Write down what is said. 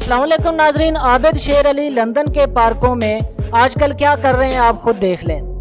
अस्सलाम वालेकुम नाजरीन, आबिद शेर अली लंदन के पार्कों में आजकल क्या कर रहे हैं आप खुद देख लें।